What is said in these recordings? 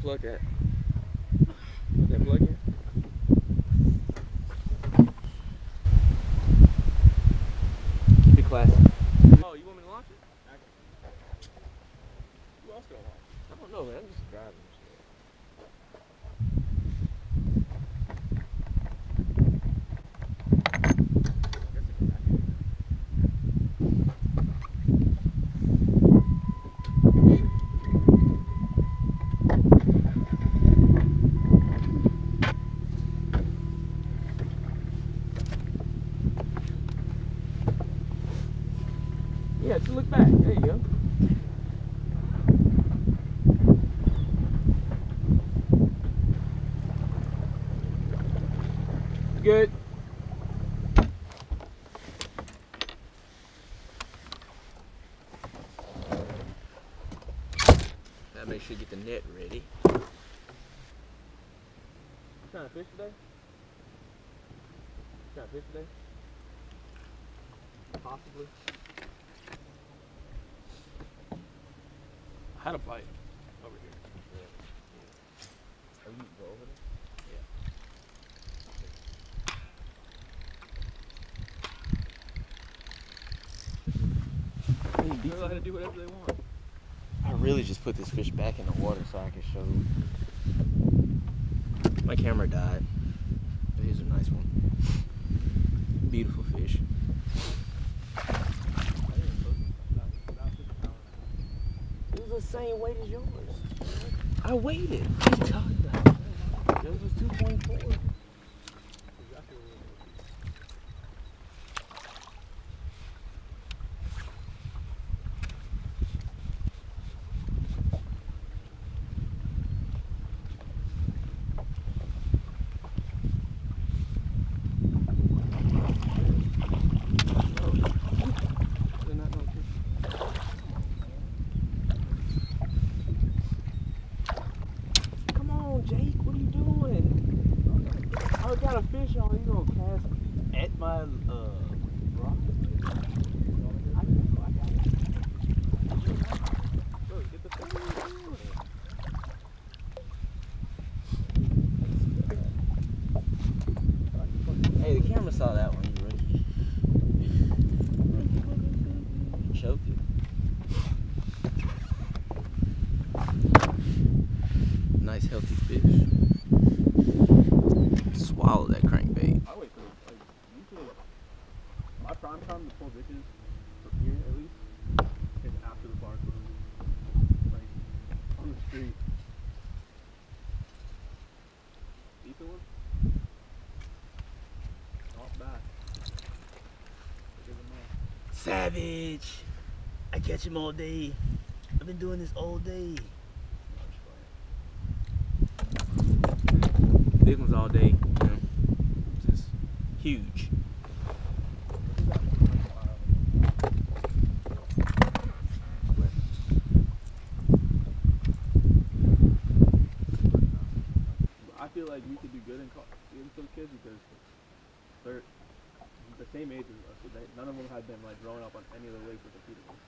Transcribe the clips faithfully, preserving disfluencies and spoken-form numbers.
plug at? Put that plug in. Keep it classy. Oh, you want me to launch it? Who else gonna launch it? I don't know, man. I'm just driving. Yeah, just look back. There you go. Good. Now make sure you get the net ready. You trying to fish today? You trying to fish today? Possibly. I had a bite over here. Yeah. Yeah. Are you go over there? Yeah. They know how to do whatever they want. I really just put this fish back in the water so I can show. My camera died. But here's a nice one. Beautiful fish. It was the same weight as yours. I waited. What are you talking about? Yours was two point four. Jake, what are you doing? I got a fish on. You gonna cast at my uh rod? I know, I got it. Bro, get the fish. Hey, the camera saw that one, you rookie. You choked it. Nice healthy fish. Swallow that crankbait. I wait for like usually my prime time to pull bitches from here at least is after the bar closes. Like on the street. Decent one? Not bad. Give him up. Savage! I catch him all day. I've been doing this all day. Big ones all day, you know, just huge. I feel like we could do good in those kids because they're the same age as us, so they, none of them have been like growing up on any of the lakes we're competing with.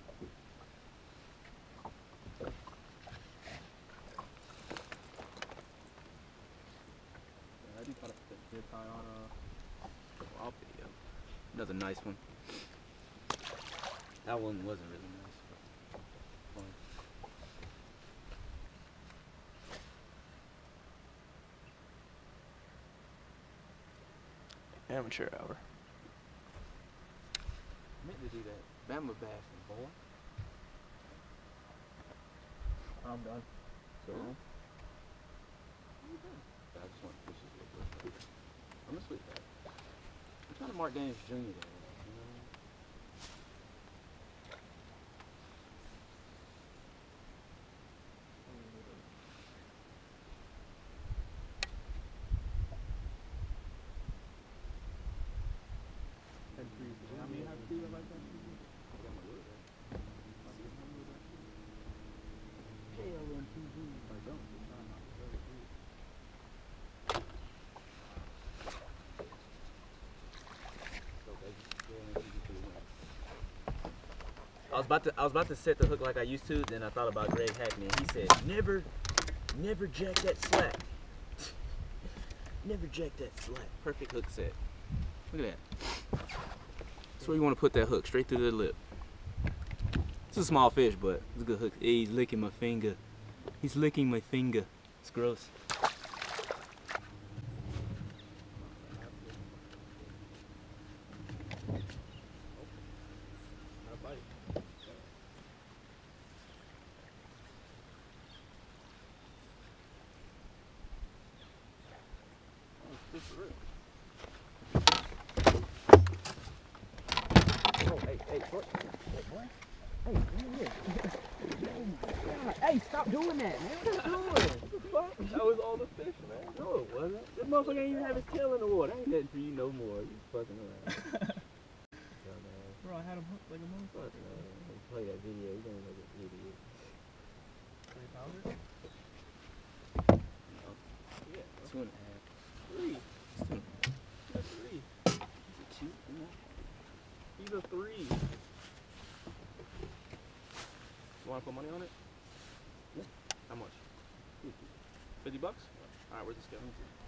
I do caught a fish tie on a Wow, video. Another nice one. That one wasn't really nice, but fun. Amateur hour. I meant to do that. Bama bassing, boy. I'm done. So Huh? What you doing? I just want to fish this real quick. I'm a sweet guy. I'm trying to mark Daniels Junior there, you know? ten trees. How many have two like that? I got my lure there. K L M T V. I don't. It's not not very good. I was about to I was about to set the hook like I used to, then I thought about Greg Hackney and he said, never Never jack that slack. Never jack that slack. Perfect hook set. Look at that. That's where you want to put that hook, straight through the lip. It's a small fish, but it's a good hook. Hey, he's licking my finger. He's licking my finger. It's gross. Oh, hey, hey, what? Hey, boy. Hey, come here. Oh my God. Hey, stop doing that, man. What you doing? What the fuck? That was all the fish, man. No, it wasn't. This motherfucker ain't even have his tail in the water. Ain't nothing for you no more. You fucking around. Bro, I had him hooked like a motherfucker. Fuck, play that video. You're gonna look an idiot. Three pounder? Yeah, two and a half. Three. Two and a half. That's three. Is it two and a half? He's a three. You wanna put money on it? Yeah. How much? fifty. Fifty bucks? Alright, where's the scale?